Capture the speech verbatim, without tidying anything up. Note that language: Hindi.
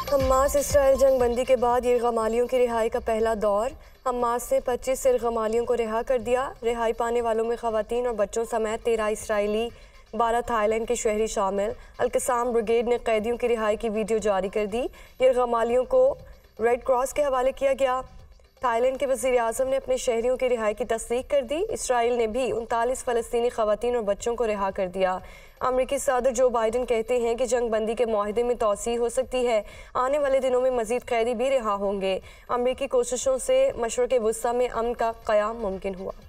हमास इसराइल जंग बंदी के बाद यरगमालियों की रिहाई का पहला दौर। हमास ने पच्चीस यरगमालियों को रिहा कर दिया। रिहाई पाने वालों में खवातीन और बच्चों समेत तेरह इसराइली, बारह थाईलैंड के शहरी शामिल। अल-कसाम ब्रिगेड ने कैदियों की रिहाई की वीडियो जारी कर दी। यरगमालियों को रेड क्रॉस के हवाले किया गया। थाईलैंड के वज़ीर आज़म ने अपने शहरियों की रिहाई की तस्दीक कर दी। इसराइल ने भी उनतालीस फ़लस्तीनी ख़वातीन और बच्चों को रिहा कर दिया। अमरीकी सदर जो बाइडन कहते हैं कि जंग बंदी के मुआहदे में तोसी हो सकती है। आने वाले दिनों में मज़ीद कैदी भी रिहा होंगे। अमरीकी कोशिशों से मशरक़ वुस्ता में अमन का क़याम मुमकिन हुआ।